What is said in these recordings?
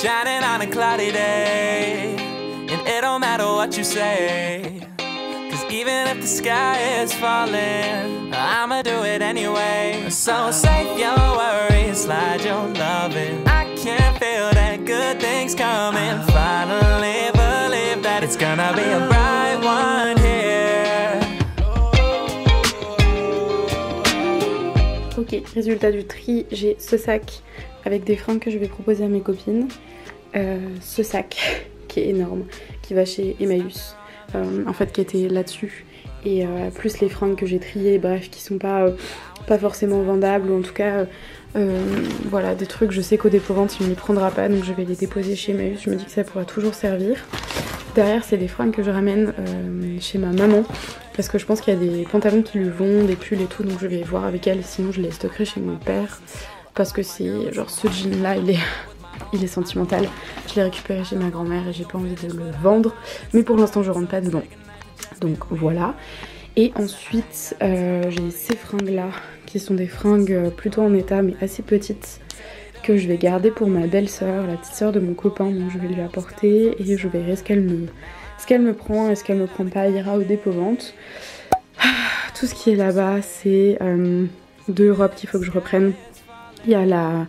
shining on a cloudy day, and it don't matter what you say, cause even if the sky is falling, I'ma do it anyway. So save your worries, slide your loving, I can feel that good things coming. Finally believe that it's gonna be a bright one here. Ok, résultat du tri, j'ai ce sac avec des fringues que je vais proposer à mes copines. Ce sac qui est énorme, qui va chez Emmaüs, en fait qui était là-dessus. Et plus les fringues que j'ai triées, bref, qui sont pas forcément vendables, ou en tout cas voilà, des trucs, je sais qu'au dépôt-vente il ne les prendra pas, donc je vais les déposer chez Emmaüs. Je me dis que ça pourra toujours servir. Derrière, c'est des fringues que je ramène chez ma maman, parce que je pense qu'il y a des pantalons qui lui vont, des pulls et tout, donc je vais voir avec elle, sinon je les stockerai chez mon père, parce que c'est genre ce jean là il est sentimental. Je l'ai récupéré chez ma grand-mère et j'ai pas envie de le vendre, mais pour l'instant je rentre pas dedans, donc voilà. Et ensuite j'ai ces fringues là qui sont des fringues plutôt en état mais assez petites, que je vais garder pour ma belle-sœur, la petite sœur de mon copain, donc je vais lui apporter et je verrai ce qu'elle me prend, et ce qu'elle me prend pas ira au dépôt-vente. Tout ce qui est là-bas, c'est 2 robes qu'il faut que je reprenne. Il y a la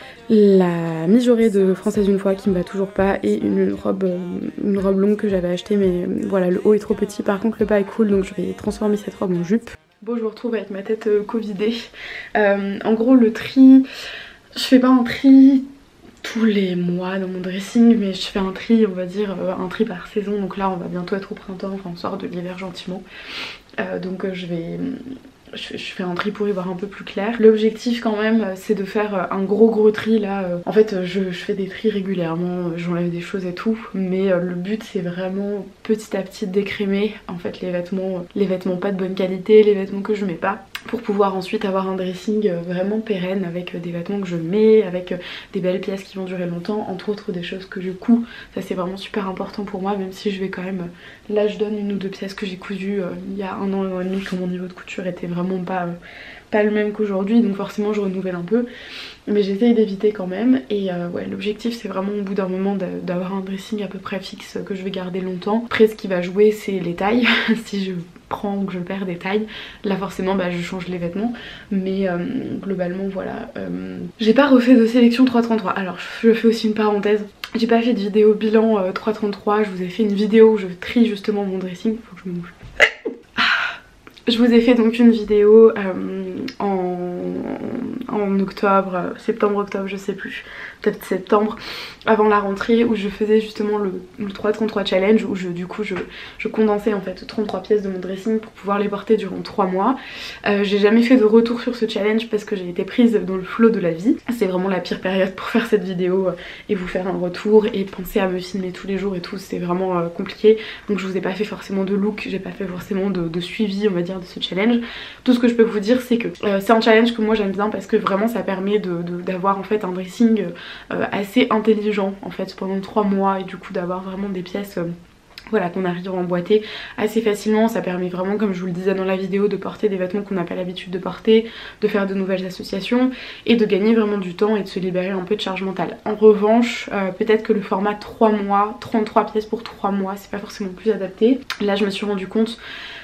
mijaurée de Française une fois qui me va toujours pas, et une robe longue que j'avais achetée, mais voilà, le haut est trop petit. Par contre le bas est cool, donc je vais transformer cette robe en jupe. Bon, je vous retrouve avec ma tête covidée. En gros, le tri, je fais pas un tri tous les mois dans mon dressing, mais je fais un tri, on va dire un tri par saison. Donc là on va bientôt être au printemps, enfin on sort de l'hiver gentiment, donc je fais un tri pour y voir un peu plus clair. L'objectif quand même c'est de faire un gros tri là. En fait je fais des tris régulièrement, j'enlève des choses et tout, mais le but c'est vraiment petit à petit d'écrémer en fait les vêtements pas de bonne qualité, les vêtements que je mets pas, pour pouvoir ensuite avoir un dressing vraiment pérenne avec des vêtements que je mets, avec des belles pièces qui vont durer longtemps, entre autres des choses que je couds. Ça c'est vraiment super important pour moi, même si je vais quand même... Là je donne 1 ou 2 pièces que j'ai cousues il y a 1 an et demi, quand mon niveau de couture était vraiment pas le même qu'aujourd'hui, donc forcément je renouvelle un peu, mais j'essaye d'éviter quand même. Et ouais, l'objectif c'est vraiment au bout d'un moment d'avoir un dressing à peu près fixe que je vais garder longtemps. Après ce qui va jouer c'est les tailles. Si je prends ou que je perds des tailles, là forcément je change les vêtements, mais globalement voilà. J'ai pas refait de sélection 333. Alors je fais aussi une parenthèse, j'ai pas fait de vidéo bilan 333, je vous ai fait une vidéo où je trie justement mon dressing. Faut que je me mouche. Je vous ai fait donc une vidéo en octobre, septembre-octobre, je sais plus, peut-être septembre, avant la rentrée, où je faisais justement le 333 challenge, où du coup je condensais en fait 33 pièces de mon dressing pour pouvoir les porter durant 3 mois. J'ai jamais fait de retour sur ce challenge parce que j'ai été prise dans le flot de la vie. C'est vraiment la pire période pour faire cette vidéo et vous faire un retour et penser à me filmer tous les jours et tout, c'était vraiment compliqué. Donc je vous ai pas fait forcément de look, j'ai pas fait forcément de suivi on va dire de ce challenge. Tout ce que je peux vous dire c'est que c'est un challenge que moi j'aime bien parce que vraiment ça permet d'avoir en fait un dressing assez intelligent en fait pendant 3 mois, et du coup d'avoir vraiment des pièces voilà, qu'on arrive à emboîter assez facilement. Ça permet vraiment, comme je vous le disais dans la vidéo, de porter des vêtements qu'on n'a pas l'habitude de porter, de faire de nouvelles associations et de gagner vraiment du temps et de se libérer un peu de charge mentale. En revanche, peut-être que le format 3 mois, 33 pièces pour 3 mois, c'est pas forcément plus adapté. Là je me suis rendu compte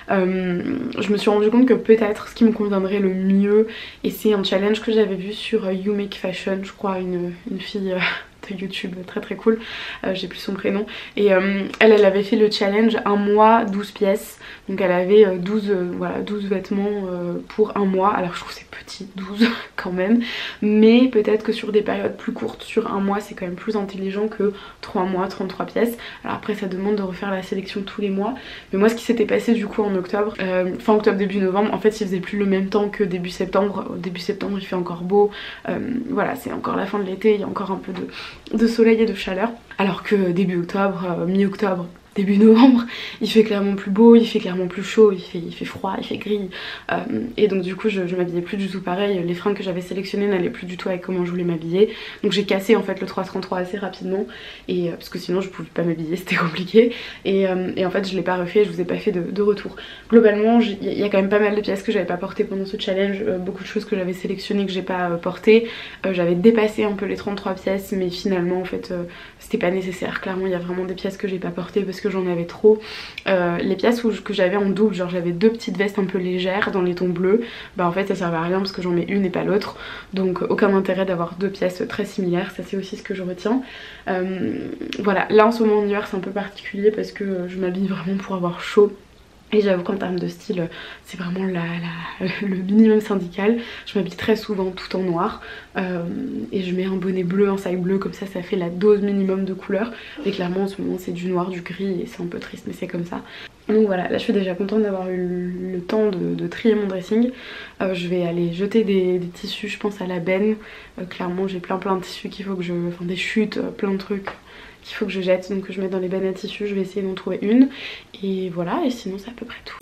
que peut-être ce qui me conviendrait le mieux, et c'est un challenge que j'avais vu sur You Make Fashion, je crois, une fille de YouTube très cool, j'ai plus son prénom, et elle avait fait le challenge 1 mois 12 pièces, donc elle avait 12 vêtements pour 1 mois. Alors je trouve que c'est petit 12 quand même, mais peut-être que sur des périodes plus courtes, sur 1 mois c'est quand même plus intelligent que 3 mois 33 pièces. Alors après ça demande de refaire la sélection tous les mois, mais moi ce qui s'était passé du coup en octobre, fin octobre début novembre, en fait il faisait plus le même temps que début septembre. Début septembre il fait encore beau, voilà, c'est encore la fin de l'été, il y a encore un peu de soleil et de chaleur, alors que début octobre, mi-octobre, début novembre, il fait clairement plus beau, il fait clairement plus chaud, il fait froid, il fait gris. Et donc du coup je m'habillais plus du tout pareil, les fringues que j'avais sélectionnées n'allaient plus du tout avec comment je voulais m'habiller. Donc j'ai cassé en fait le 333 assez rapidement, et parce que sinon je pouvais pas m'habiller, c'était compliqué. Et en fait je l'ai pas refait, je vous ai pas fait de retour. Globalement il y a quand même pas mal de pièces que j'avais pas portées pendant ce challenge, beaucoup de choses que j'avais sélectionnées que j'ai pas portées. J'avais dépassé un peu les 33 pièces, mais finalement en fait c'était pas nécessaire. Clairement il y a vraiment des pièces que j'ai pas portées parce que j'en avais trop. Les pièces que j'avais en double, genre j'avais deux petites vestes un peu légères dans les tons bleus, bah en fait ça servait à rien parce que j'en mets une et pas l'autre, donc aucun intérêt d'avoir deux pièces très similaires, ça c'est aussi ce que je retiens. Voilà, là en ce moment en hiver c'est un peu particulier parce que je m'habille vraiment pour avoir chaud. Et j'avoue qu'en termes de style, c'est vraiment le minimum syndical. Je m'habille très souvent tout en noir, et je mets un bonnet bleu, un sac bleu, comme ça fait la dose minimum de couleur. Mais clairement en ce moment c'est du noir, du gris, et c'est un peu triste mais c'est comme ça. Donc voilà, là je suis déjà contente d'avoir eu le temps de trier mon dressing. Je vais aller jeter des tissus, je pense à la benne. Clairement j'ai plein de tissus qu'il faut que enfin des chutes, plein de trucs qu'il faut que je jette, donc je mets dans les bennes à tissus, je vais essayer d'en trouver une. Et voilà, et sinon c'est à peu près tout.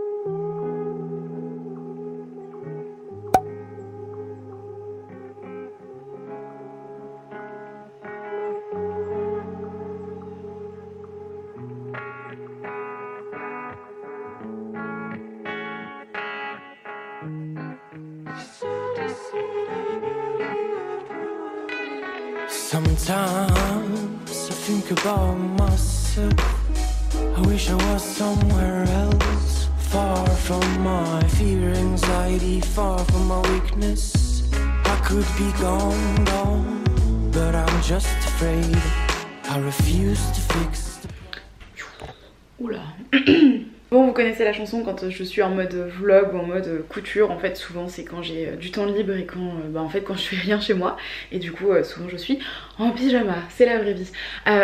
Sometimes I think about myself. I wish I was somewhere else, far from my fear, anxiety, far from my weakness. I could be gone, but I'm just afraid. I refuse to fix. Oula. Bon, vous connaissez la chanson quand je suis en mode vlog ou en mode couture. En fait souvent c'est quand j'ai du temps libre et quand, en fait, quand je fais rien chez moi. Et du coup souvent je suis en pyjama, c'est la vraie vie.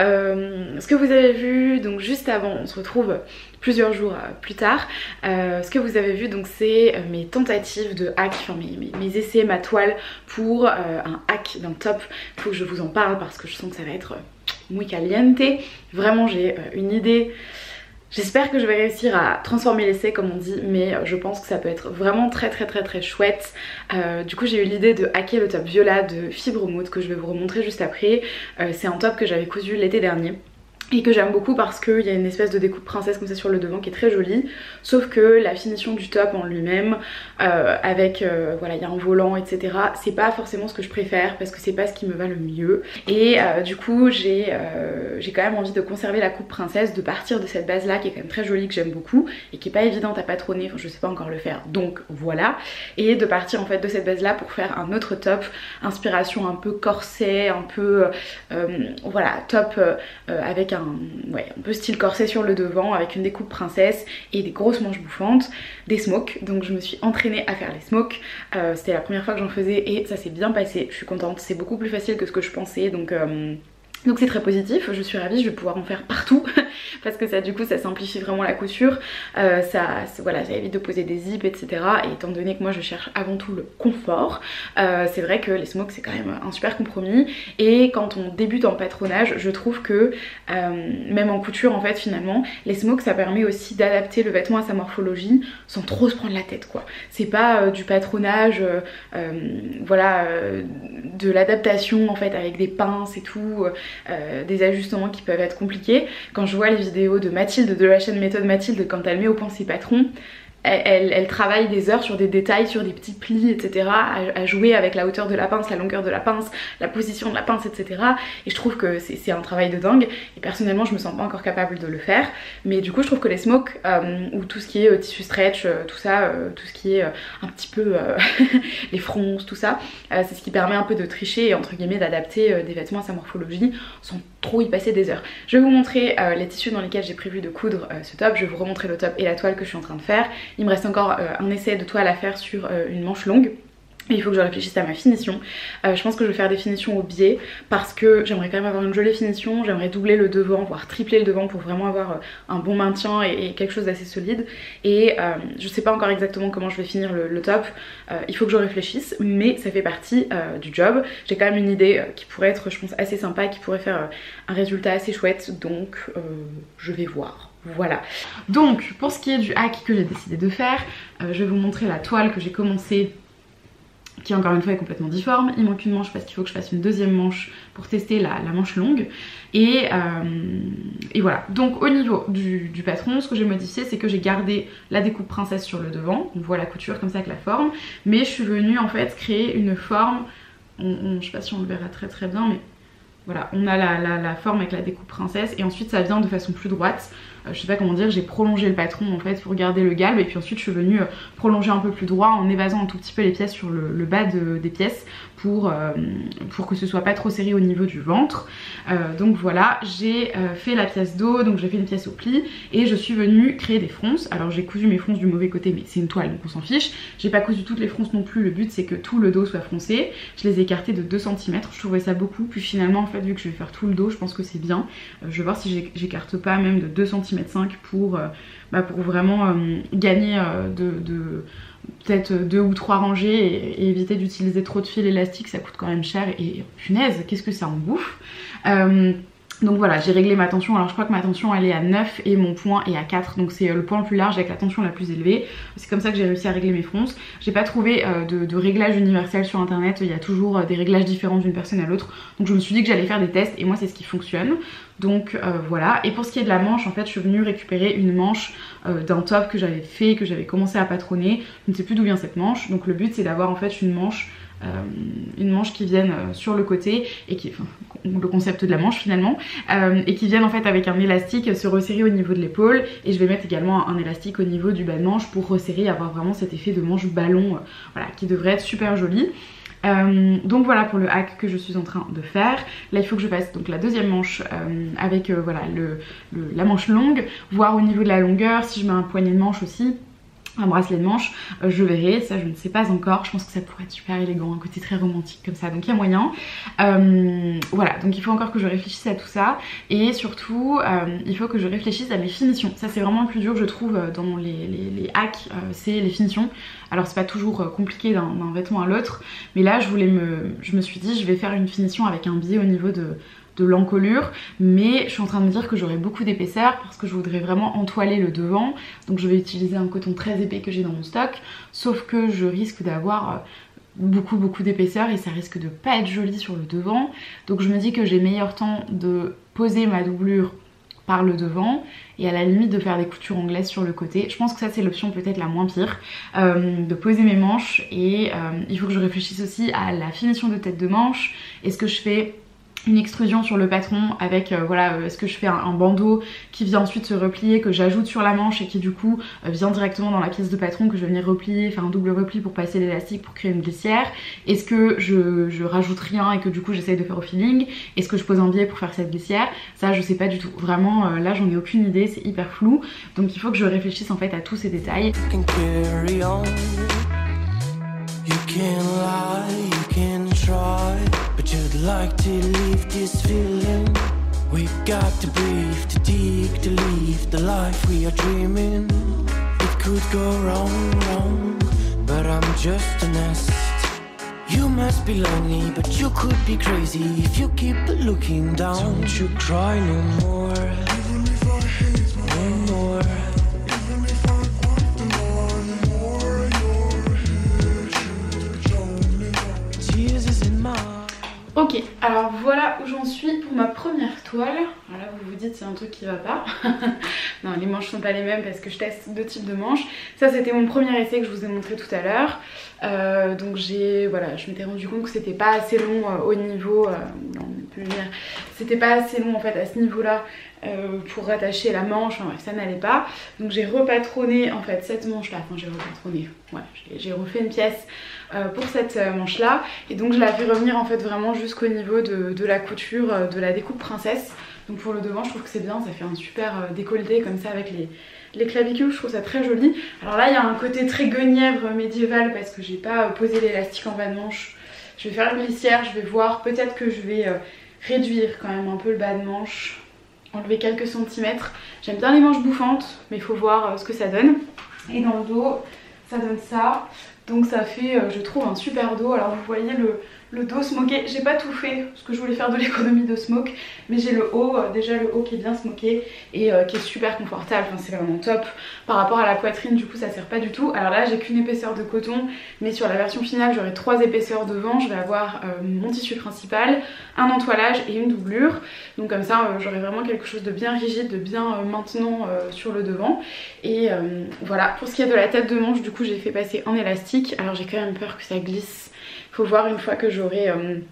Ce que vous avez vu donc juste avant, on se retrouve plusieurs jours plus tard. Ce que vous avez vu donc c'est mes tentatives de hack, enfin mes essais, ma toile pour un hack d'un top. Il faut que je vous en parle parce que je sens que ça va être muy caliente. Vraiment j'ai une idée. J'espère que je vais réussir à transformer l'essai comme on dit, mais je pense que ça peut être vraiment très chouette. Du coup j'ai eu l'idée de hacker le top Viola de Fibre Mode que je vais vous remontrer juste après. C'est un top que j'avais cousu l'été dernier et que j'aime beaucoup parce qu'il y a une espèce de découpe princesse comme ça sur le devant qui est très jolie, sauf que la finition du top en lui-même avec voilà, il y a un volant etc, c'est pas forcément ce que je préfère parce que c'est pas ce qui me va le mieux. Et du coup j'ai quand même envie de conserver la coupe princesse, de partir de cette base là qui est quand même très jolie, que j'aime beaucoup et qui est pas évidente à patronner, enfin je sais pas encore le faire donc voilà, et de partir en fait de cette base là pour faire un autre top, inspiration un peu corset, un peu voilà, top avec un peu style corset sur le devant, avec une découpe princesse et des grosses manches bouffantes, des smokes. Donc je me suis entraînée à faire les smokes, c'était la première fois que j'en faisais et ça s'est bien passé, je suis contente, c'est beaucoup plus facile que ce que je pensais, donc c'est très positif, je suis ravie, je vais pouvoir en faire partout parce que ça du coup ça simplifie vraiment la couture, voilà, ça évite de poser des zips etc. Et étant donné que moi je cherche avant tout le confort, c'est vrai que les smokes c'est quand même un super compromis. Et quand on débute en patronage, je trouve que même en couture en fait finalement, les smokes ça permet aussi d'adapter le vêtement à sa morphologie sans trop se prendre la tête quoi. C'est pas du patronage, voilà, de l'adaptation en fait avec des pinces et tout. Des ajustements qui peuvent être compliqués. Quand je vois les vidéos de Mathilde de la chaîne Méthode Mathilde, quand elle met au point ses patrons, elle travaille des heures sur des détails, sur des petits plis etc, à jouer avec la hauteur de la pince, la longueur de la pince, la position de la pince etc. Et je trouve que c'est un travail de dingue et personnellement je me sens pas encore capable de le faire. Mais du coup je trouve que les smokes ou tout ce qui est tissu stretch, tout ça, tout ce qui est un petit peu les fronces, tout ça, c'est ce qui permet un peu de tricher et entre guillemets d'adapter des vêtements à sa morphologie sans trop y passer des heures. Je vais vous montrer les tissus dans lesquels j'ai prévu de coudre ce top, je vais vous remontrer le top et la toile que je suis en train de faire. Il me reste encore un essai de toile à faire sur une manche longue. Et il faut que je réfléchisse à ma finition. Je pense que je vais faire des finitions au biais parce que j'aimerais quand même avoir une jolie finition. J'aimerais doubler le devant, voire tripler le devant pour vraiment avoir un bon maintien et quelque chose d'assez solide. Et je sais pas encore exactement comment je vais finir le top. Il faut que je réfléchisse, mais ça fait partie du job. J'ai quand même une idée qui pourrait être, je pense, assez sympa, qui pourrait faire un résultat assez chouette. Donc je vais voir. Voilà. Donc pour ce qui est du hack que j'ai décidé de faire, je vais vous montrer la toile que j'ai commencé, qui encore une fois est complètement difforme. Il manque une manche parce qu'il faut que je fasse une deuxième manche pour tester la manche longue. Et voilà. Donc au niveau du patron, ce que j'ai modifié, c'est que j'ai gardé la découpe princesse sur le devant. On voit la couture comme ça avec la forme. Mais je suis venue en fait créer une forme. Je sais pas si on le verra très bien, mais voilà, on a la forme avec la découpe princesse. Et ensuite ça vient de façon plus droite. Je sais pas comment dire, j'ai prolongé le patron en fait pour garder le galbe, et puis ensuite je suis venue prolonger un peu plus droit en évasant un tout petit peu les pièces sur le bas des pièces pour que ce soit pas trop serré au niveau du ventre. Donc voilà, j'ai fait la pièce dos, donc j'ai fait une pièce au pli et je suis venue créer des fronces. Alors j'ai cousu mes fronces du mauvais côté, mais c'est une toile donc on s'en fiche. J'ai pas cousu toutes les fronces non plus, le but c'est que tout le dos soit froncé. Je les ai écartées de 2 cm, je trouvais ça beaucoup, puis finalement en fait vu que je vais faire tout le dos, je pense que c'est bien. Je vais voir si j'écarte pas même de 2 cm pour vraiment gagner peut-être 2 ou 3 rangées et éviter d'utiliser trop de fil élastique, ça coûte quand même cher et punaise, qu'est-ce que ça en bouffe. Donc voilà, j'ai réglé ma tension. Alors je crois que ma tension elle est à 9 et mon point est à 4, donc c'est le point le plus large avec la tension la plus élevée. C'est comme ça que j'ai réussi à régler mes fronces. J'ai pas trouvé de réglage universel sur internet, il y a toujours des réglages différents d'une personne à l'autre. Donc je me suis dit que j'allais faire des tests et moi c'est ce qui fonctionne. Donc voilà, et pour ce qui est de la manche, en fait je suis venue récupérer une manche d'un top que j'avais fait, que j'avais commencé à patronner. Je ne sais plus d'où vient cette manche, donc le but c'est d'avoir en fait une manche qui vienne sur le côté et qui, enfin, le concept de la manche finalement, et qui vienne en fait avec un élastique se resserrer au niveau de l'épaule, et je vais mettre également un élastique au niveau du bas de manche pour resserrer et avoir vraiment cet effet de manche ballon, voilà, qui devrait être super joli. Donc voilà pour le hack que je suis en train de faire. Là il faut que je fasse donc la deuxième manche avec voilà la manche longue, voir au niveau de la longueur si je mets un poignet de manche aussi, un bracelet de manche, je verrai, ça je ne sais pas encore. Je pense que ça pourrait être super élégant, un côté très romantique comme ça, donc il y a moyen. Voilà, donc il faut encore que je réfléchisse à tout ça, et surtout il faut que je réfléchisse à mes finitions. Ça c'est vraiment le plus dur je trouve dans les hacks, c'est les finitions. Alors c'est pas toujours compliqué d'un vêtement à l'autre, mais là je me suis dit je vais faire une finition avec un biais au niveau de l'encolure, mais je suis en train de me dire que j'aurai beaucoup d'épaisseur parce que je voudrais vraiment entoiler le devant, donc je vais utiliser un coton très épais que j'ai dans mon stock, sauf que je risque d'avoir beaucoup d'épaisseur et ça risque de pas être joli sur le devant. Donc je me dis que j'ai meilleur temps de poser ma doublure par le devant et à la limite de faire des coutures anglaises sur le côté. Je pense que ça c'est l'option peut-être la moins pire, de poser mes manches, et il faut que je réfléchisse aussi à la finition de tête de manche. Est-ce que je fais une extrusion sur le patron avec voilà, est-ce que je fais un bandeau qui vient ensuite se replier, que j'ajoute sur la manche et qui du coup vient directement dans la pièce de patron, que je vais venir replier, faire un double repli pour passer l'élastique pour créer une glissière. Est-ce que je rajoute rien et que du coup j'essaye de faire au feeling? Est-ce que je pose un biais pour faire cette glissière? Ça je sais pas du tout, vraiment là j'en ai aucune idée, c'est hyper flou, donc il faut que je réfléchisse en fait à tous ces détails. You can lie, you can try, but you'd like to leave this feeling. We've got to breathe, to dig, to leave the life we are dreaming. It could go wrong, but I'm just a nest. You must be lonely, but you could be crazy if you keep looking down. Don't you cry no more, no more. Ok, alors voilà où j'en suis pour ma première toile. Alors là vous vous dites c'est un truc qui va pas. Non, les manches sont pas les mêmes parce que je teste 2 types de manches. Ça c'était mon premier essai que je vous ai montré tout à l'heure. Donc voilà, je m'étais rendu compte que c'était pas assez long au niveau, non, c'était pas assez long en fait à ce niveau là pour rattacher la manche, enfin bref ça n'allait pas. Donc j'ai repatronné en fait cette manche là, enfin j'ai repatronné, ouais, j'ai refait une pièce pour cette manche là, et donc je la fais revenir en fait vraiment jusqu'au niveau de la couture de la découpe princesse. Donc pour le devant je trouve que c'est bien, ça fait un super décolleté comme ça avec les clavicules, je trouve ça très joli. Alors là il y a un côté très guenièvre médiéval parce que j'ai pas posé l'élastique en bas de manche. Je vais faire une glissière, je vais voir, peut-être que je vais réduire quand même un peu le bas de manche, enlever quelques centimètres. J'aime bien les manches bouffantes mais il faut voir ce que ça donne. Et dans le dos ça donne ça, donc ça fait je trouve un super dos. Alors vous voyez le dos smoké, j'ai pas tout fait parce que je voulais faire de l'économie de smoke, mais j'ai le haut, déjà le haut qui est bien smoké et qui est super confortable, enfin c'est vraiment top. Par rapport à la poitrine du coup ça sert pas du tout. Alors là j'ai qu'une épaisseur de coton, mais sur la version finale j'aurai 3 épaisseurs devant. Je vais avoir mon tissu principal, un entoilage et une doublure, donc comme ça j'aurai vraiment quelque chose de bien rigide, de bien maintenant sur le devant. Et voilà, pour ce qui est de la tête de manche du coup j'ai fait passer en élastique. Alors j'ai quand même peur que ça glisse. Faut voir une fois que j'aurai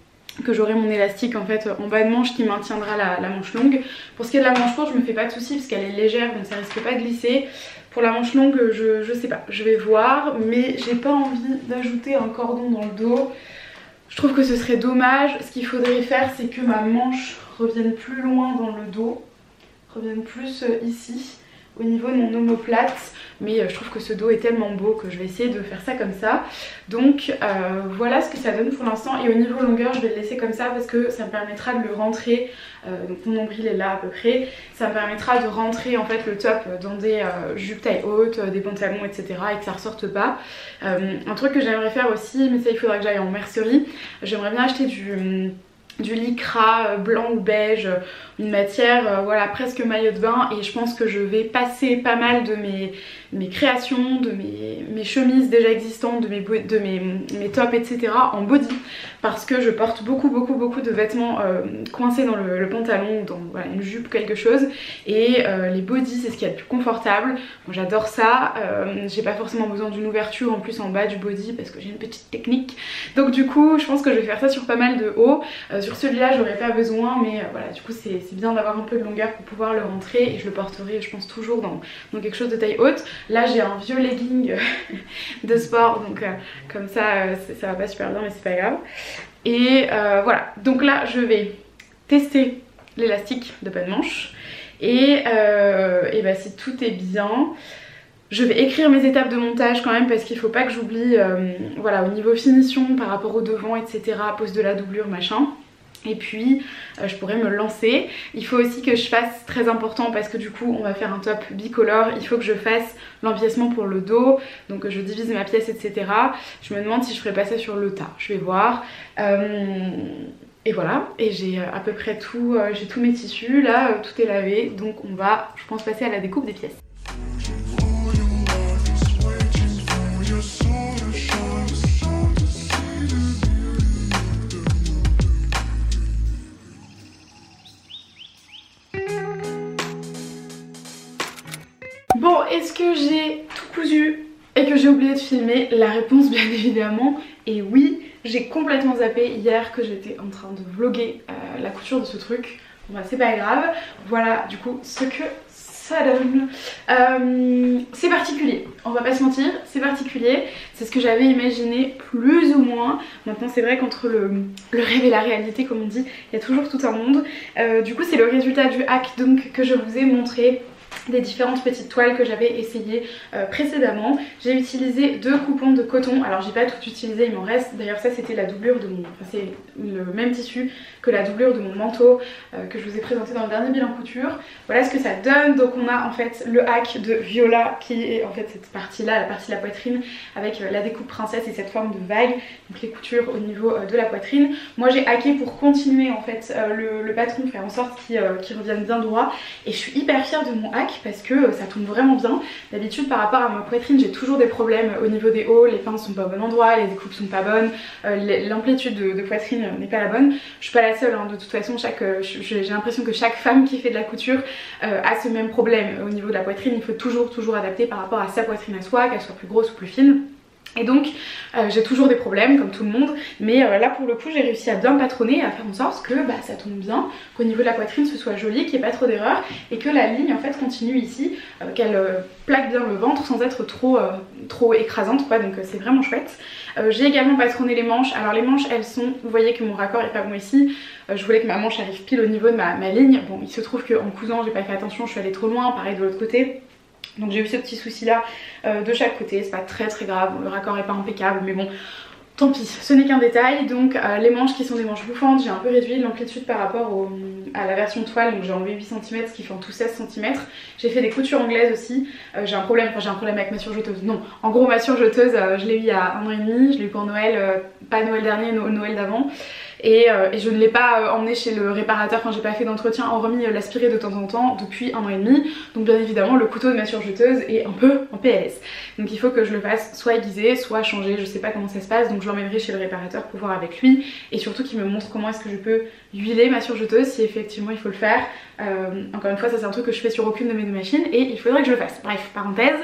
mon élastique en fait en bas de manche qui maintiendra la manche longue. Pour ce qui est de la manche courte je me fais pas de soucis parce qu'elle est légère donc ça risque pas de glisser. Pour la manche longue je sais pas, je vais voir, mais j'ai pas envie d'ajouter un cordon dans le dos. Je trouve que ce serait dommage. Ce qu'il faudrait faire c'est que ma manche revienne plus loin dans le dos, revienne plus ici au niveau de mon omoplate, mais je trouve que ce dos est tellement beau que je vais essayer de faire ça comme ça. Donc voilà ce que ça donne pour l'instant. Et au niveau longueur je vais le laisser comme ça parce que ça me permettra de le rentrer, donc mon nombril est là à peu près, ça me permettra de rentrer en fait le top dans des jupes taille haute, des pantalons etc, et que ça ressorte pas. Un truc que j'aimerais faire aussi, mais ça il faudra que j'aille en mercerie, j'aimerais bien acheter du lycra blanc ou beige, une matière voilà presque maillot de bain, et je pense que je vais passer pas mal de mes créations, de mes chemises déjà existantes, de mes tops etc en body, parce que je porte beaucoup de vêtements coincés dans le pantalon ou dans voilà, une jupe quelque chose, et les bodys c'est ce qu'il y a de plus confortable. Bon, j'adore ça, j'ai pas forcément besoin d'une ouverture en plus en bas du body parce que j'ai une petite technique, donc du coup je pense que je vais faire ça sur pas mal de hauts. Sur celui-là j'aurais pas besoin, mais voilà du coup c'est bien d'avoir un peu de longueur pour pouvoir le rentrer, et je le porterai je pense toujours dans quelque chose de taille haute. Là j'ai un vieux legging de sport, donc comme ça ça va pas super bien mais c'est pas grave. Et voilà, donc là je vais tester l'élastique de bas de manche, et bah, si tout est bien je vais écrire mes étapes de montage quand même parce qu'il faut pas que j'oublie voilà, au niveau finition par rapport au devant etc, pose de la doublure machin. Et puis je pourrais me lancer. Il faut aussi que je fasse, très important parce que du coup on va faire un top bicolore, il faut que je fasse l'empiècement pour le dos, donc je divise ma pièce etc. Je me demande si je ferais pas ça sur le tas, je vais voir. Et voilà, et j'ai à peu près tout, j'ai tous mes tissus, là tout est lavé, donc on va je pense passer à la découpe des pièces. Bon, est-ce que j'ai tout cousu et que j'ai oublié de filmer? La réponse bien évidemment est oui. J'ai complètement zappé hier que j'étais en train de vlogger la couture de ce truc. Bon bah c'est pas grave. Voilà du coup ce que ça donne. C'est particulier, on va pas se mentir, c'est particulier. C'est ce que j'avais imaginé plus ou moins. Maintenant c'est vrai qu'entre le rêve et la réalité comme on dit, il y a toujours tout un monde. Du coup c'est le résultat du hack donc que je vous ai montré, des différentes petites toiles que j'avais essayé précédemment. J'ai utilisé 2 coupons de coton, alors j'ai pas tout utilisé, il m'en reste, d'ailleurs ça c'était la doublure de mon, enfin c'est le même tissu que la doublure de mon manteau que je vous ai présenté dans le dernier bilan couture. Voilà ce que ça donne. Donc on a en fait le hack de Viola qui est en fait cette partie là, la partie de la poitrine avec la découpe princesse et cette forme de vague, donc les coutures au niveau de la poitrine. Moi j'ai hacké pour continuer en fait le patron, faire en sorte qu'il revienne bien droit, et je suis hyper fière de mon hack parce que ça tourne vraiment bien. D'habitude par rapport à ma poitrine j'ai toujours des problèmes au niveau des hauts, les pinces sont pas au bon endroit, les découpes sont pas bonnes, l'amplitude de poitrine n'est pas la bonne. Je suis pas la seule hein. De toute façon j'ai l'impression que chaque femme qui fait de la couture a ce même problème au niveau de la poitrine. Il faut toujours adapter par rapport à sa poitrine à soi, qu'elle soit plus grosse ou plus fine. Et donc j'ai toujours des problèmes comme tout le monde, mais là pour le coup j'ai réussi à bien patronner, à faire en sorte que ça tombe bien, qu'au niveau de la poitrine ce soit joli, qu'il n'y ait pas trop d'erreurs et que la ligne en fait continue ici, qu'elle plaque bien le ventre sans être trop écrasante quoi, donc c'est vraiment chouette. J'ai également patronné les manches. Alors les manches elles sont, vous voyez que mon raccord est pas bon ici, je voulais que ma manche arrive pile au niveau de ma ligne. Bon il se trouve qu'en cousant j'ai pas fait attention, je suis allée trop loin, pareil de l'autre côté. Donc j'ai eu ce petit souci là de chaque côté, c'est pas très grave, le raccord est pas impeccable mais bon tant pis, ce n'est qu'un détail. Donc les manches qui sont des manches bouffantes, j'ai un peu réduit l'amplitude par rapport à la version toile, donc j'ai enlevé 8 cm ce qui fait en tout 16 cm. J'ai fait des coutures anglaises aussi, j'ai un problème avec ma surjeteuse, non, en gros ma surjeteuse je l'ai eu il y a 1 an et demi, je l'ai eu pour Noël, pas Noël dernier, Noël d'avant. Et je ne l'ai pas emmené chez le réparateur, enfin j'ai pas fait d'entretien, hormis l'aspirer de temps en temps depuis 1 an et demi. Donc bien évidemment le couteau de ma surjeteuse est un peu en PLS. Donc il faut que je le fasse soit aiguiser, soit changer, je sais pas comment ça se passe. Donc je l'emmènerai chez le réparateur pour voir avec lui. Et surtout qu'il me montre comment est-ce que je peux huiler ma surjeteuse si effectivement il faut le faire. Encore une fois ça c'est un truc que je fais sur aucune de mes deux machines et il faudrait que je le fasse. Bref, parenthèse.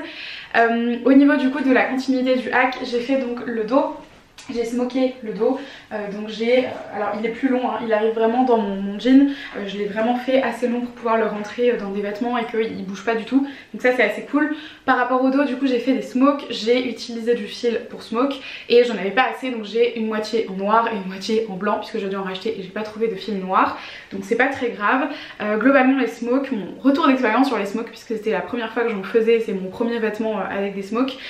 Au niveau du coup de la continuité du hack, j'ai fait donc le dos. J'ai smoké le dos, donc alors il est plus long, hein, il arrive vraiment dans mon jean, je l'ai vraiment fait assez long pour pouvoir le rentrer dans des vêtements et qu'il bouge pas du tout, donc ça c'est assez cool. Par rapport au dos du coup j'ai fait des smokes, j'ai utilisé du fil pour smoke et j'en avais pas assez, donc j'ai une moitié en noir et une moitié en blanc puisque j'ai dû en racheter et j'ai pas trouvé de fil noir, donc c'est pas très grave. Globalement les smokes, mon retour d'expérience sur les smokes puisque c'était la première fois que j'en faisais, c'est mon premier vêtement avec des smokes,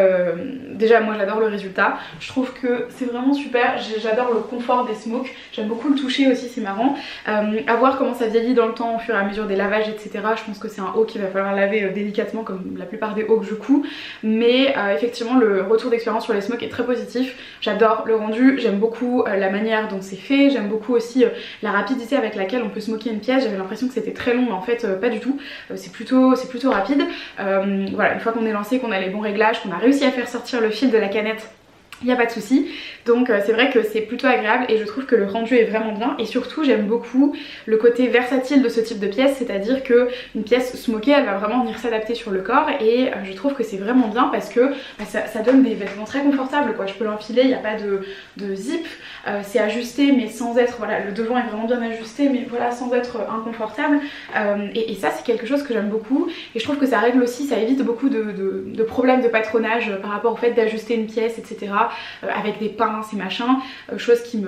déjà moi j'adore le résultat, je trouve que c'est vraiment super, j'adore le confort des smokes, j'aime beaucoup le toucher aussi, c'est marrant. À voir comment ça vieillit dans le temps au fur et à mesure des lavages etc. Je pense que c'est un haut qu'il va falloir laver délicatement comme la plupart des hauts que je couds, mais effectivement le retour d'expérience sur les smokes est très positif. J'adore le rendu, j'aime beaucoup la manière dont c'est fait, j'aime beaucoup aussi la rapidité avec laquelle on peut smoker une pièce. J'avais l'impression que c'était très long mais en fait pas du tout, c'est plutôt rapide. Voilà, une fois qu'on est lancé, qu'on a les bons réglages, qu'on a réussi à faire sortir le fil de la canette, il n'y a pas de souci, donc c'est vrai que c'est plutôt agréable et je trouve que le rendu est vraiment bien et surtout j'aime beaucoup le côté versatile de ce type de pièce, c'est-à-dire que une pièce smokée elle va vraiment venir s'adapter sur le corps et je trouve que c'est vraiment bien parce que ça donne des vêtements très confortables quoi. Je peux l'enfiler, il n'y a pas de zip, c'est ajusté mais sans être, voilà le devant est vraiment bien ajusté mais voilà sans être inconfortable et ça c'est quelque chose que j'aime beaucoup et je trouve que ça règle aussi, ça évite beaucoup de problèmes de patronage par rapport au fait d'ajuster une pièce etc. Avec des pinces et machin, chose qui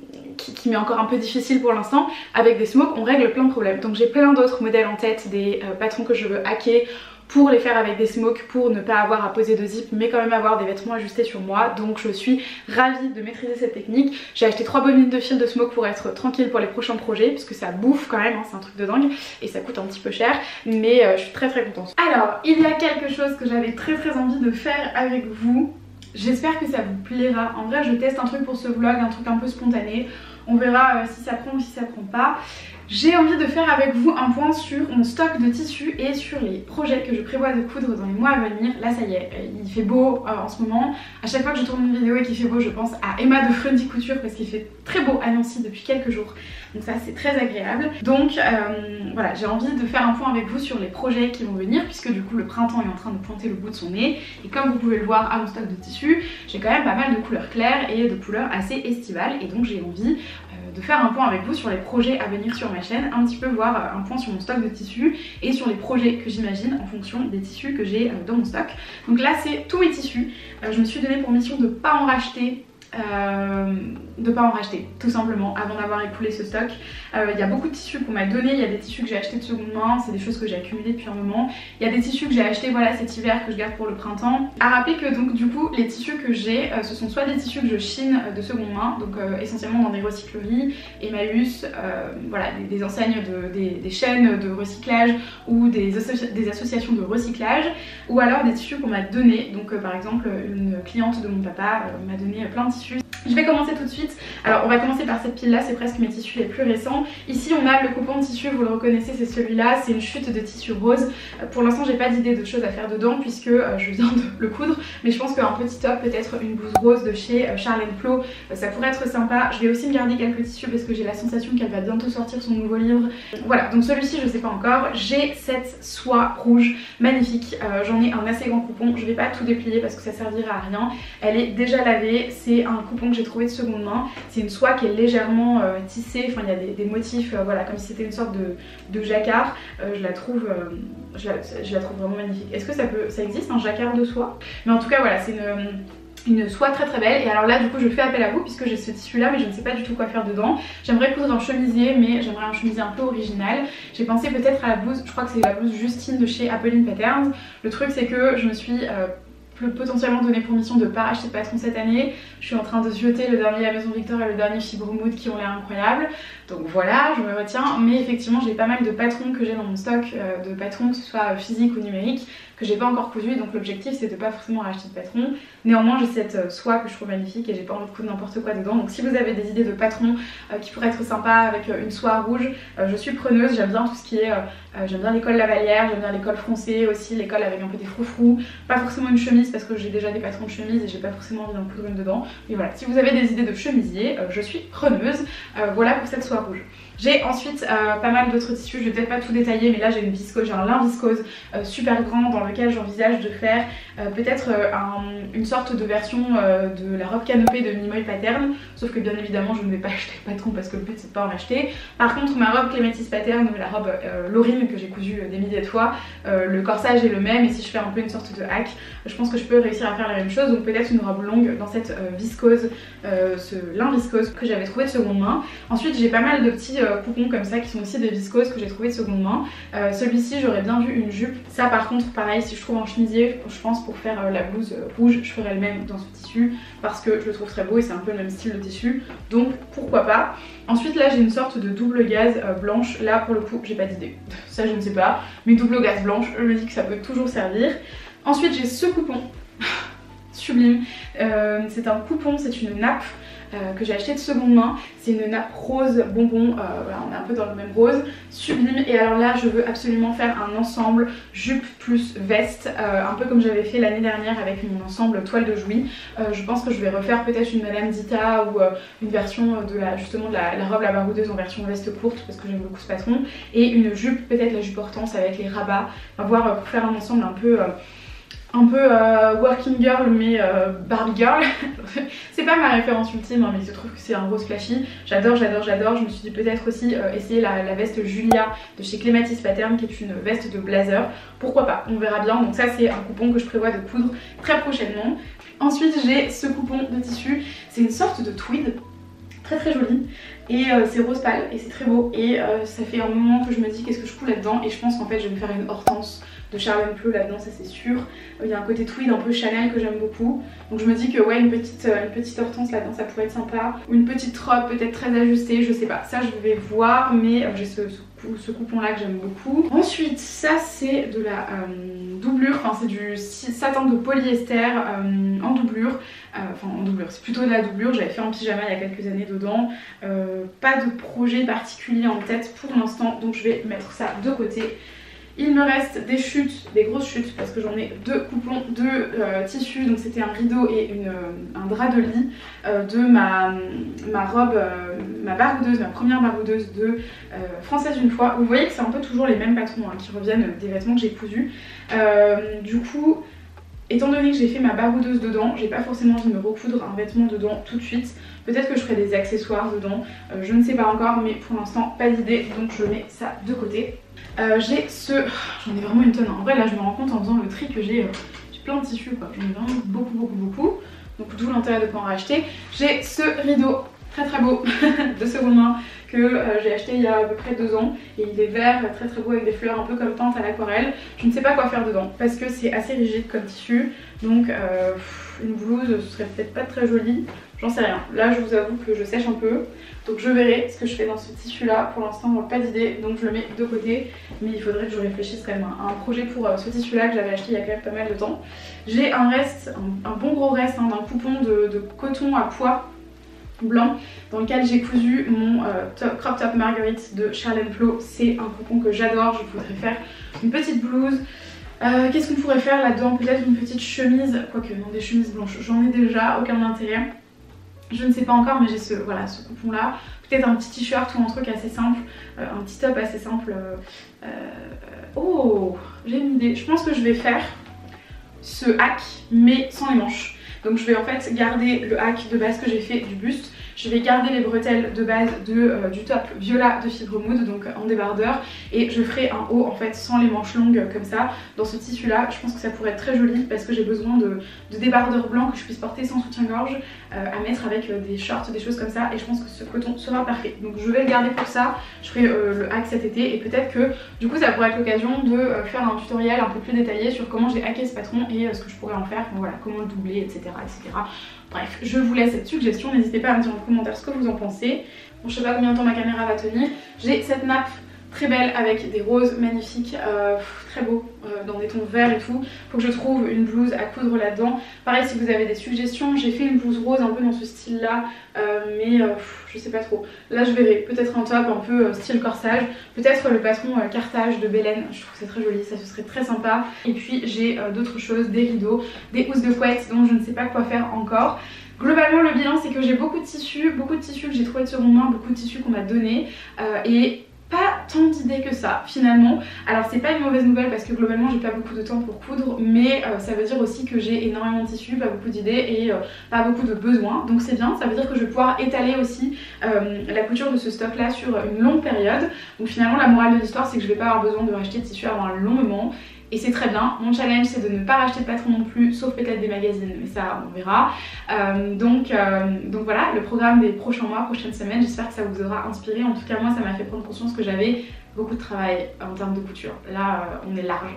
m'est encore un peu difficile pour l'instant. Avec des smokes on règle plein de problèmes, donc j'ai plein d'autres modèles en tête, des patrons que je veux hacker pour les faire avec des smokes, pour ne pas avoir à poser de zip mais quand même avoir des vêtements ajustés sur moi, donc je suis ravie de maîtriser cette technique. J'ai acheté 3 bobines de fil de smoke pour être tranquille pour les prochains projets puisque ça bouffe quand même, hein, c'est un truc de dingue et ça coûte un petit peu cher mais je suis très contente. Alors il y a quelque chose que j'avais très envie de faire avec vous. J'espère que ça vous plaira. En vrai je teste un truc pour ce vlog, un truc un peu spontané. On verra si ça prend ou si ça prend pas. J'ai envie de faire avec vous un point sur mon stock de tissus et sur les projets que je prévois de coudre dans les mois à venir. Là ça y est, il fait beau en ce moment. À chaque fois que je tourne une vidéo et qu'il fait beau, je pense à Emma de Friendly Couture parce qu'il fait très beau à Nancy depuis quelques jours. Donc ça c'est très agréable. Donc voilà, j'ai envie de faire un point avec vous sur les projets qui vont venir puisque du coup le printemps est en train de pointer le bout de son nez. Et comme vous pouvez le voir à mon stock de tissus, j'ai quand même pas mal de couleurs claires et de couleurs assez estivales. Et donc j'ai envie de faire un point avec vous sur les projets à venir sur ma chaîne, un petit peu voir un point sur mon stock de tissus et sur les projets que j'imagine en fonction des tissus que j'ai dans mon stock. Donc là c'est tous mes tissus, je me suis donné pour mission de pas en racheter tout simplement avant d'avoir écoulé ce stock. Il y a beaucoup de tissus qu'on m'a donné, il y a des tissus que j'ai achetés de seconde main, c'est des choses que j'ai accumulées depuis un moment. Il y a des tissus que j'ai achetés voilà cet hiver que je garde pour le printemps. À rappeler que donc du coup les tissus que j'ai ce sont soit des tissus que je chine de seconde main, donc essentiellement dans des recycleries, Emmaüs, voilà des enseignes, des chaînes de recyclage ou des associations de recyclage, ou alors des tissus qu'on m'a donné. Donc par exemple une cliente de mon papa m'a donné plein de tissus. Je vais commencer tout de suite. Alors on va commencer par cette pile là, c'est presque mes tissus les plus récents. Ici on a le coupon de tissu, vous le reconnaissez, c'est celui-là, c'est une chute de tissu rose. Pour l'instant j'ai pas d'idée de choses à faire dedans puisque je viens de le coudre, mais je pense qu'un petit top, peut-être une blouse rose de chez Charles & Plo, ça pourrait être sympa. Je vais aussi me garder quelques tissus parce que j'ai la sensation qu'elle va bientôt sortir son nouveau livre. Voilà, donc celui-ci je sais pas encore. J'ai cette soie rouge magnifique, j'en ai un assez grand coupon, je vais pas tout déplier parce que ça servira à rien. Elle est déjà lavée, c'est un coupon que j'ai trouvé de seconde main. C'est une soie qui est légèrement tissée, enfin il y a des motifs, voilà, comme si c'était une sorte de jacquard. Je la trouve vraiment magnifique. Est-ce que ça existe un jacquard de soie? Mais en tout cas voilà, c'est une soie très très belle. Et alors là du coup je fais appel à vous puisque j'ai ce tissu là mais je ne sais pas du tout quoi faire dedans. J'aimerais coudre un chemisier mais j'aimerais un chemisier un peu original. J'ai pensé peut-être à la blouse, je crois que c'est la blouse Justine de chez Apolline Patterns. Le truc c'est que je me suis potentiellement donné pour mission de ne pas acheter de patron cette année. Je suis en train de zioter le dernier La Maison Victor et le dernier Fibre Mood qui ont l'air incroyables. Donc voilà, je me retiens. Mais effectivement j'ai pas mal de patrons que j'ai dans mon stock, de patrons que ce soit physique ou numérique, que j'ai pas encore cousu. Donc l'objectif c'est de pas forcément racheter de patron. Néanmoins j'ai cette soie que je trouve magnifique et j'ai pas envie de coudre n'importe quoi dedans. Donc si vous avez des idées de patrons qui pourraient être sympas avec une soie rouge, je suis preneuse. J'aime bien tout ce qui est... j'aime bien l'école Lavalière, j'aime bien l'école Froncé aussi, l'école avec un peu des froufrous. Pas forcément une chemise parce que j'ai déjà des patrons de chemise et j'ai pas forcément envie d'en coudre une dedans. Mais voilà, si vous avez des idées de chemisier, je suis preneuse. Voilà pour cette soie rouge. J'ai ensuite pas mal d'autres tissus, je vais peut-être pas tout détailler, mais là j'ai j'ai un lin viscose super grand dans lequel j'envisage de faire peut-être une sorte de version de la robe canopée de Nimoy Pattern, sauf que bien évidemment je ne vais pas acheter le patron parce que le but c'est de pas en acheter. Par contre ma robe Clématis Pattern, la robe Laurine que j'ai cousue des milliers de fois, le corsage est le même et si je fais un peu une sorte de hack, je pense que je peux réussir à faire la même chose. Donc peut-être une robe longue dans cette viscose, ce lin viscose que j'avais trouvé de seconde main. Ensuite j'ai pas mal de petits coupons comme ça qui sont aussi des viscoses que j'ai trouvé de seconde main. Celui-ci j'aurais bien vu une jupe. Ça par contre pareil, si je trouve un chemisier, je pense pour faire la blouse rouge, je ferai le même dans ce tissu parce que je le trouve très beau et c'est un peu le même style de tissu, donc pourquoi pas. Ensuite là j'ai une sorte de double gaze blanche. Là pour le coup j'ai pas d'idée, ça je ne sais pas, mais double gaze blanche, je me dis que ça peut toujours servir. Ensuite j'ai ce coupon sublime, c'est un coupon, c'est une nappe que j'ai acheté de seconde main. C'est une nappe rose bonbon, voilà, on est un peu dans le même rose, sublime. Et alors là je veux absolument faire un ensemble jupe plus veste, un peu comme j'avais fait l'année dernière avec mon ensemble toile de Jouy. Je pense que je vais refaire peut-être une Madame Dita ou une version de justement de la robe la baroudeuse en version veste courte parce que j'aime beaucoup ce patron, et une jupe, peut-être la jupe Hortense avec les rabats, on va voir pour faire un ensemble un peu working girl mais Barbie girl. C'est pas ma référence ultime hein, mais il se trouve que c'est un rose flashy. J'adore, j'adore, j'adore. Je me suis dit peut-être aussi essayer la veste Julia de chez Clématis Pattern qui est une veste de blazer. Pourquoi pas, on verra bien. Donc ça c'est un coupon que je prévois de coudre très prochainement. Ensuite j'ai ce coupon de tissu, c'est une sorte de tweed très très joli et c'est rose pâle et c'est très beau et ça fait un moment que je me dis qu'est-ce que je coule là-dedans et je pense qu'en fait je vais me faire une Hortense de Charles & Plo là-dedans, ça c'est sûr. Il y a un côté tweed un peu Chanel que j'aime beaucoup, donc je me dis que ouais une petite Hortense là-dedans ça pourrait être sympa, ou une petite robe peut-être très ajustée, je sais pas, ça je vais voir, mais j'ai ce coupon là que j'aime beaucoup. Ensuite ça c'est de la doublure, enfin c'est du satin de polyester en doublure, c'est plutôt de la doublure, j'avais fait en pyjama il y a quelques années dedans. Pas de projet particulier en tête pour l'instant, donc je vais mettre ça de côté. Il me reste des chutes, des grosses chutes parce que j'en ai deux coupons de tissu, donc c'était un rideau et un drap de lit de ma robe, ma baroudeuse, ma première baroudeuse de Française une fois. Vous voyez que c'est un peu toujours les mêmes patrons hein, qui reviennent des vêtements que j'ai cousus. Du coup, étant donné que j'ai fait ma baroudeuse dedans, j'ai pas forcément envie de me recoudre un vêtement dedans tout de suite. Peut-être que je ferai des accessoires dedans, je ne sais pas encore, mais pour l'instant pas d'idée, donc je mets ça de côté. J'ai j'en ai vraiment une tonne, en vrai là je me rends compte en faisant le tri que j'ai plein de tissus quoi, j'en ai vraiment beaucoup, donc d'où l'intérêt de pas en racheter. J'ai ce rideau très très beau de seconde main que j'ai acheté il y a à peu près 2 ans et il est vert, très très beau avec des fleurs un peu comme peintes à l'aquarelle. Je ne sais pas quoi faire dedans parce que c'est assez rigide comme tissu, donc une blouse ce serait peut-être pas très joli, j'en sais rien. Là je vous avoue que je sèche un peu, donc je verrai ce que je fais dans ce tissu là. Pour l'instant pas d'idée, donc je le mets de côté, mais il faudrait que je réfléchisse quand même à un projet pour ce tissu là que j'avais acheté il y a quand même pas mal de temps. J'ai un reste, un bon gros reste hein, d'un coupon de coton à pois blanc dans lequel j'ai cousu mon crop top Marguerite de Charles & Flo. C'est un cocon que j'adore, je voudrais faire une petite blouse. Qu'est-ce qu'on pourrait faire là-dedans? Peut-être une petite chemise, quoique non, des chemises blanches, j'en ai déjà, aucun intérêt. Je ne sais pas encore, mais j'ai ce cocon là. Peut-être un petit t-shirt ou un truc assez simple, un petit top assez simple. Oh, j'ai une idée, je pense que je vais faire ce hack mais sans les manches. Donc je vais en fait garder le hack de base que j'ai fait du buste. Je vais garder les bretelles de base du top Viola de Fibre Mood, donc en débardeur. Et je ferai un haut en fait sans les manches longues comme ça, dans ce tissu là. Je pense que ça pourrait être très joli parce que j'ai besoin de débardeurs blancs que je puisse porter sans soutien-gorge à mettre avec des shorts, des choses comme ça. Et je pense que ce coton sera parfait. Donc je vais le garder pour ça. Je ferai le hack cet été et peut-être que du coup ça pourrait être l'occasion de faire un tutoriel un peu plus détaillé sur comment j'ai hacké ce patron et ce que je pourrais en faire. Donc, voilà, comment le doubler, etc. etc. Bref, je vous laisse cette suggestion, n'hésitez pas à me dire en commentaire ce que vous en pensez. Bon, je sais pas combien de temps ma caméra va tenir. J'ai cette nappe très belle avec des roses magnifiques, très beaux, dans des tons verts et tout. Faut que je trouve une blouse à coudre là-dedans. Pareil, si vous avez des suggestions, j'ai fait une blouse rose un peu dans ce style là, mais je sais pas trop. Là je verrai, peut-être un top un peu style corsage, peut-être le patron Carthage de Belen, je trouve que c'est très joli, ça ce serait très sympa. Et puis j'ai d'autres choses, des rideaux, des housses de couette dont je ne sais pas quoi faire encore. Globalement le bilan c'est que j'ai beaucoup de tissus que j'ai trouvé de seconde main, beaucoup de tissus qu'on m'a donné et pas tant d'idées que ça finalement. Alors c'est pas une mauvaise nouvelle parce que globalement j'ai pas beaucoup de temps pour coudre, mais ça veut dire aussi que j'ai énormément de tissus, pas beaucoup d'idées et pas beaucoup de besoins, donc c'est bien. Ça veut dire que je vais pouvoir étaler aussi la couture de ce stock là sur une longue période. Donc finalement la morale de l'histoire c'est que je vais pas avoir besoin de racheter de tissus avant un long moment. Et c'est très bien. Mon challenge c'est de ne pas racheter de patron non plus, sauf peut-être des magazines, mais ça on verra. Donc voilà le programme des prochains mois, prochaines semaines. J'espère que ça vous aura inspiré. En tout cas moi ça m'a fait prendre conscience que j'avais beaucoup de travail en termes de couture. Là on est large.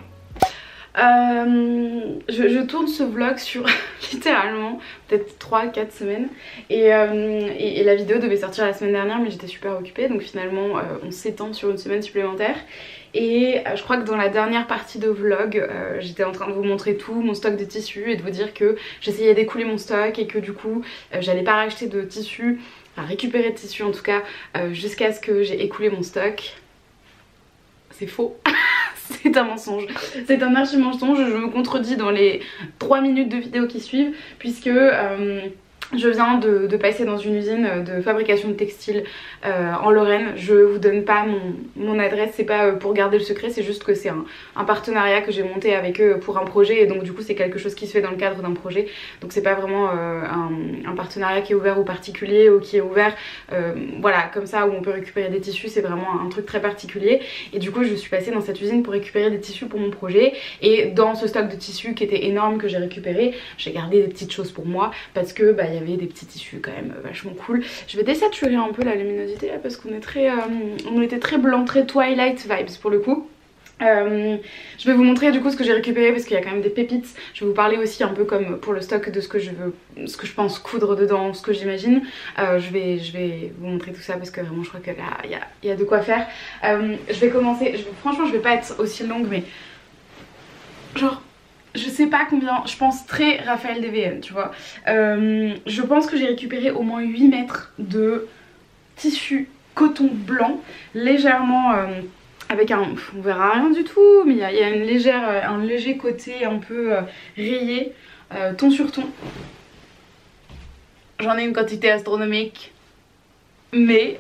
Je tourne ce vlog sur littéralement peut-être 3-4 semaines et la vidéo devait sortir la semaine dernière mais j'étais super occupée, donc finalement on s'étend sur une semaine supplémentaire. Et je crois que dans la dernière partie de vlog, j'étais en train de vous montrer tout mon stock de tissus et de vous dire que j'essayais d'écouler mon stock et que du coup j'allais pas racheter de tissus, enfin récupérer de tissus en tout cas, jusqu'à ce que j'ai écoulé mon stock. C'est faux. C'est un mensonge, c'est un archi mensonge, je me contredis dans les 3 minutes de vidéo qui suivent puisque je viens de passer dans une usine de fabrication de textiles en Lorraine. Je vous donne pas mon adresse, c'est pas pour garder le secret, c'est juste que c'est un partenariat que j'ai monté avec eux pour un projet et donc du coup c'est quelque chose qui se fait dans le cadre d'un projet. Donc c'est pas vraiment un partenariat qui est ouvert aux particuliers ou qui est ouvert voilà comme ça où on peut récupérer des tissus, c'est vraiment un truc très particulier. Et du coup je suis passée dans cette usine pour récupérer des tissus pour mon projet et dans ce stock de tissus qui était énorme que j'ai récupéré, j'ai gardé des petites choses pour moi parce que bah, y avait des petits tissus quand même vachement cool. Je vais désaturer un peu la luminosité là parce qu'on est très on était très blanc, très Twilight vibes pour le coup. Je vais vous montrer du coup ce que j'ai récupéré parce qu'il y a quand même des pépites. Je vais vous parler aussi un peu comme pour le stock de ce que je pense coudre dedans, ce que j'imagine. Je vais vous montrer tout ça parce que vraiment je crois que là il y a de quoi faire. Je vais commencer, franchement je vais pas être aussi longue mais genre je sais pas combien, je pense très Raphaël DVN tu vois. Je pense que j'ai récupéré au moins 8 mètres de tissu coton blanc légèrement avec on verra rien du tout mais il y a un léger côté un peu rayé, ton sur ton. J'en ai une quantité astronomique mais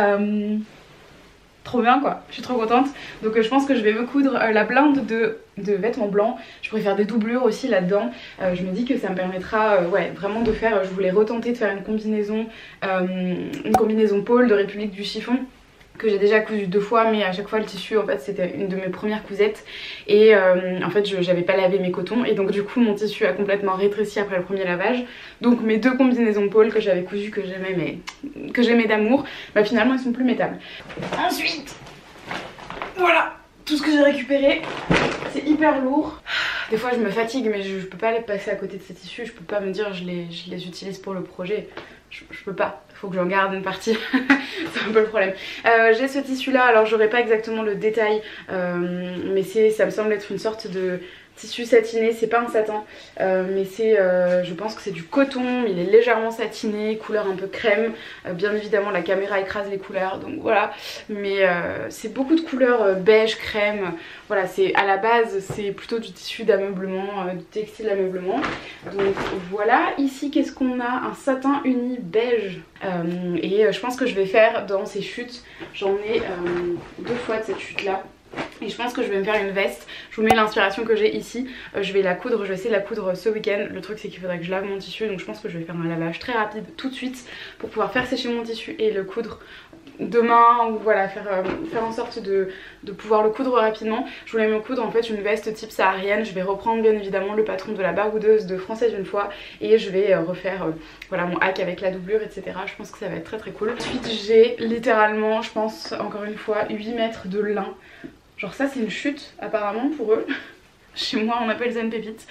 trop bien quoi, je suis trop contente. Donc je pense que je vais me coudre la blinde de vêtements blancs. Je pourrais faire des doublures aussi là-dedans. Je me dis que ça me permettra ouais, vraiment de faire, je voulais retenter de faire une combinaison pôle de République du chiffon que j'ai déjà cousu 2 fois mais à chaque fois le tissu en fait c'était une de mes premières cousettes et en fait j'avais pas lavé mes cotons et donc du coup mon tissu a complètement rétréci après le premier lavage. Donc mes 2 combinaisons pôle que j'avais cousues que j'aimais d'amour, bah finalement elles sont plus métables. Ensuite voilà tout ce que j'ai récupéré, c'est hyper lourd. Des fois je me fatigue mais je peux pas les passer à côté de ces tissus, je peux pas me dire je les utilise pour le projet. Je peux pas, faut que j'en garde une partie, c'est un peu le problème. J'ai ce tissu là, alors j'aurai pas exactement le détail, mais ça me semble être une sorte de tissu satiné, c'est pas un satin, mais c'est, je pense que c'est du coton, il est légèrement satiné, couleur un peu crème. Bien évidemment la caméra écrase les couleurs, donc voilà, mais c'est beaucoup de couleurs beige, crème. Voilà, c'est à la base c'est plutôt du tissu d'ameublement, du textile d'ameublement. Donc voilà, ici qu'est-ce qu'on a? Un satin uni beige. Et je pense que je vais faire dans ces chutes, j'en ai 2 fois de cette chute là. Et je pense que je vais me faire une veste. Je vous mets l'inspiration que j'ai ici. Je vais la coudre, je vais essayer de la coudre ce week-end. Le truc c'est qu'il faudrait que je lave mon tissu, donc je pense que je vais faire un lavage très rapide tout de suite pour pouvoir faire sécher mon tissu et le coudre demain, ou voilà, faire en sorte de pouvoir le coudre rapidement. Je voulais me coudre en fait une veste type saharienne. Je vais reprendre bien évidemment le patron de la baroudeuse de Française une fois, et je vais refaire voilà, mon hack avec la doublure, etc. Je pense que ça va être très très cool. Ensuite j'ai littéralement, je pense encore une fois, 8 mètres de lin. Genre ça c'est une chute apparemment pour eux. Chez moi on appelle ça une pépite.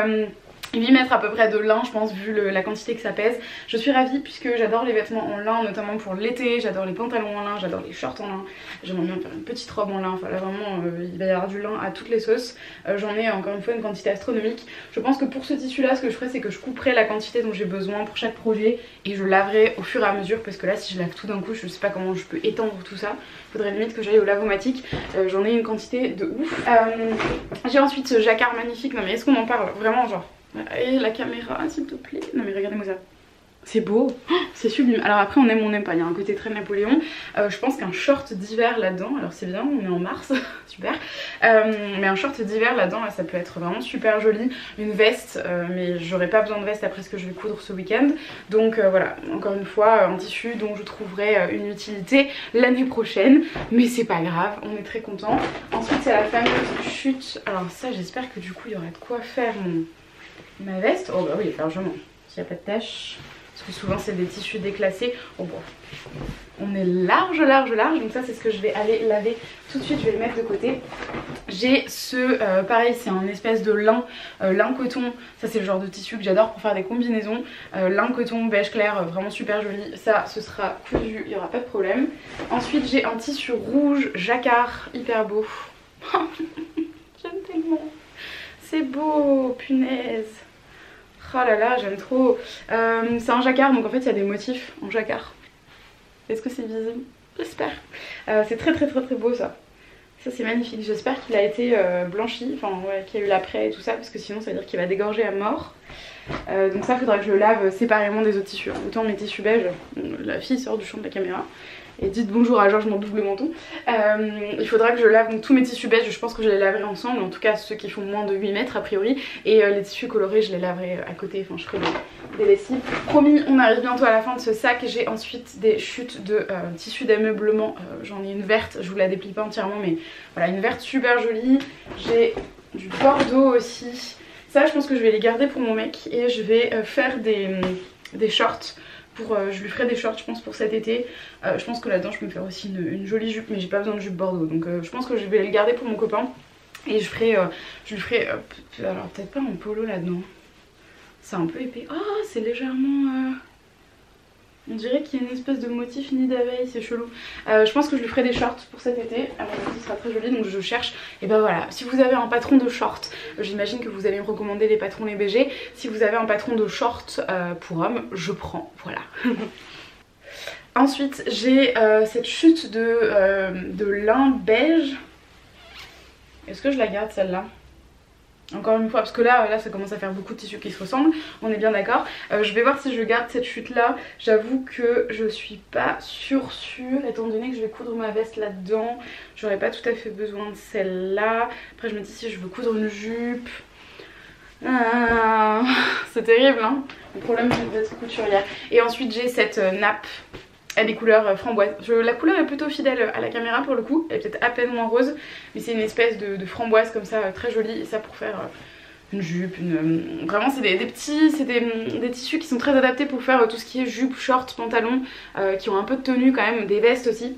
8 mètres à peu près de lin, je pense, vu la quantité que ça pèse. Je suis ravie puisque j'adore les vêtements en lin, notamment pour l'été. J'adore les pantalons en lin, j'adore les shorts en lin. J'aimerais bien faire une petite robe en lin. Enfin là vraiment il va y avoir du lin à toutes les sauces. J'en ai encore une fois une quantité astronomique. Je pense que pour ce tissu là, ce que je ferai c'est que je couperai la quantité dont j'ai besoin pour chaque projet et je laverai au fur et à mesure, parce que là si je lave tout d'un coup je sais pas comment je peux étendre tout ça. Faudrait limite que j'aille au lavomatique. J'en ai une quantité de ouf. J'ai ensuite ce jacquard magnifique. Non mais est-ce qu'on en parle vraiment, genre? Et la caméra s'il te plaît. Non mais regardez-moi ça. C'est beau, c'est sublime. Alors après on n'aime pas, il y a un côté très Napoléon. Je pense qu'un short d'hiver là-dedans, alors c'est bien, on est en mars, super. Mais un short d'hiver là-dedans, ça peut être vraiment super joli. Une veste, mais j'aurai pas besoin de veste après ce que je vais coudre ce week-end. Donc voilà, encore une fois, un tissu dont je trouverai une utilité l'année prochaine. Mais c'est pas grave, on est très content. Ensuite c'est la fameuse chute. Alors ça j'espère que du coup il y aura de quoi faire ma veste. Oh bah oui, largement, s'il n'y a pas de taches. Parce que souvent c'est des tissus déclassés. Oh bon, on est large. Donc ça c'est ce que je vais aller laver tout de suite. Je vais le mettre de côté. J'ai ce, pareil c'est un espèce de lin, lin coton. Ça c'est le genre de tissu que j'adore pour faire des combinaisons. Lin coton beige clair, vraiment super joli. Ça ce sera cousu, il n'y aura pas de problème. Ensuite j'ai un tissu rouge jacquard, hyper beau. J'aime tellement. C'est beau, punaise. Oh là là, j'aime trop. C'est un jacquard, donc en fait il y a des motifs en jacquard. Est-ce que c'est visible? J'espère. C'est très beau ça. Ça c'est magnifique. J'espère qu'il a été blanchi, enfin ouais, qu'il y a eu l'après et tout ça, parce que sinon ça veut dire qu'il va dégorger à mort. Donc ça faudra que je le lave séparément des autres tissus. Autant mes tissus beige, la fille sort du champ de la caméra. Et dites bonjour à Georges, mon double menton. Il faudra que je lave donc tous mes tissus beige, je pense que je les laverai ensemble, en tout cas ceux qui font moins de 8 mètres a priori. Et les tissus colorés je les laverai à côté, enfin je ferai des lessives. Promis, on arrive bientôt à la fin de ce sac. J'ai ensuite des chutes de tissus d'ameublement, j'en ai une verte, je vous la déplie pas entièrement mais voilà, une verte super jolie. J'ai du bordeaux aussi. Ça je pense que je vais les garder pour mon mec et je vais faire des shorts. Je lui ferai des shorts je pense pour cet été. Je pense que là-dedans je peux me faire aussi une jolie jupe, mais j'ai pas besoin de jupe bordeaux, donc je pense que je vais le garder pour mon copain. Et je lui ferai alors peut-être pas en polo là-dedans, c'est un peu épais. Oh c'est légèrement on dirait qu'il y a une espèce de motif nid d'abeille, c'est chelou. Je pense que je lui ferai des shorts pour cet été, à mon avis ce sera très joli, donc je cherche. Et ben voilà, si vous avez un patron de shorts, j'imagine que vous allez me recommander les patrons les BG. Si vous avez un patron de shorts pour homme, je prends, voilà. Ensuite j'ai cette chute de lin beige. Est-ce que je la garde celle-là? Encore une fois, parce que là ça commence à faire beaucoup de tissus qui se ressemblent, on est bien d'accord. Je vais voir si je garde cette chute là. J'avoue que je suis pas sûre, étant donné que je vais coudre ma veste là-dedans. J'aurais pas tout à fait besoin de celle-là. Après je me dis si je veux coudre une jupe. C'est terrible hein. Le problème c'est d'être couturière. Et ensuite j'ai cette nappe. Elle est couleur framboise. La couleur est plutôt fidèle à la caméra pour le coup. Elle est peut-être à peine moins rose. Mais c'est une espèce de framboise comme ça, très jolie. Et ça pour faire une jupe. Vraiment c'est des tissus qui sont très adaptés pour faire tout ce qui est jupe, short, pantalon. Qui ont un peu de tenue quand même. Des vestes aussi.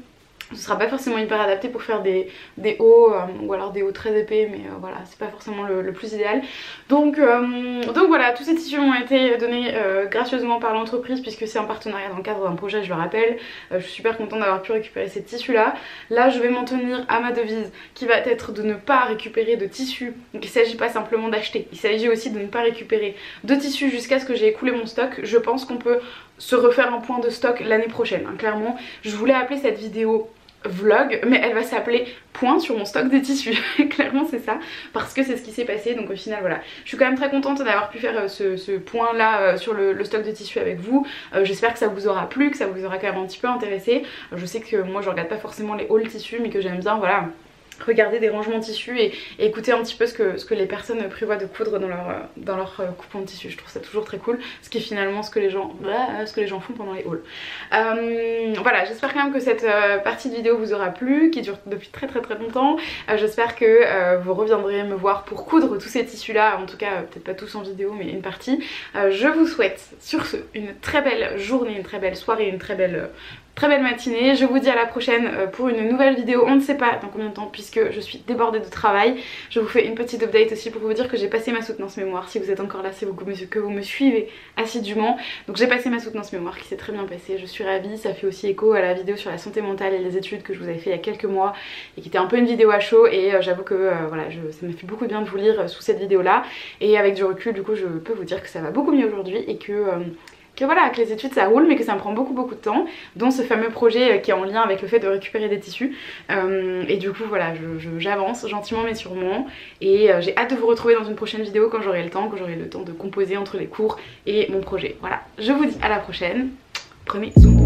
Ce sera pas forcément hyper adapté pour faire des hauts ou alors des hauts très épais, mais voilà, c'est pas forcément le plus idéal. Donc voilà, tous ces tissus m'ont été donnés gracieusement par l'entreprise puisque c'est en partenariat dans le cadre d'un projet, je le rappelle. Je suis super contente d'avoir pu récupérer ces tissus là. Là je vais m'en tenir à ma devise qui va être de ne pas récupérer de tissus. Donc il ne s'agit pas simplement d'acheter, il s'agit aussi de ne pas récupérer de tissus jusqu'à ce que j'ai écoulé mon stock. Je pense qu'on peut se refaire un point de stock l'année prochaine, hein, clairement. Je voulais appeler cette vidéo vlog, mais elle va s'appeler point sur mon stock de tissus. Clairement c'est ça, parce que c'est ce qui s'est passé. Donc au final voilà, je suis quand même très contente d'avoir pu faire ce point là sur le stock de tissus avec vous. J'espère que ça vous aura plu, que ça vous aura quand même un petit peu intéressé. Je sais que moi je regarde pas forcément les hauls tissus, mais que j'aime bien voilà regarder des rangements tissus et écouter un petit peu ce que les personnes prévoient de coudre dans leur coupon de tissu. Je trouve ça toujours très cool, ce qui est finalement ce que les gens font pendant les hauls. Voilà, j'espère quand même que cette partie de vidéo vous aura plu, qui dure depuis très longtemps. J'espère que vous reviendrez me voir pour coudre tous ces tissus là, en tout cas peut-être pas tous en vidéo mais une partie. Je vous souhaite sur ce une très belle journée, une très belle soirée, une très belle matinée. Je vous dis à la prochaine pour une nouvelle vidéo. On ne sait pas dans combien de temps puisque je suis débordée de travail. Je vous fais une petite update aussi pour vous dire que j'ai passé ma soutenance mémoire. Si vous êtes encore là, c'est que vous me suivez assidûment. Donc j'ai passé ma soutenance mémoire qui s'est très bien passée. Je suis ravie. Ça fait aussi écho à la vidéo sur la santé mentale et les études que je vous avais fait il y a quelques mois et qui était un peu une vidéo à chaud. Et j'avoue que voilà, ça me fait beaucoup de bien de vous lire sous cette vidéo là. Et avec du recul, du coup, je peux vous dire que ça va beaucoup mieux aujourd'hui et que voilà, que les études ça roule mais que ça me prend beaucoup de temps, dont ce fameux projet qui est en lien avec le fait de récupérer des tissus. Et du coup voilà, j'avance gentiment mais sûrement et j'ai hâte de vous retrouver dans une prochaine vidéo quand j'aurai le temps, de composer entre les cours et mon projet. Voilà, je vous dis à la prochaine, prenez soin de vous.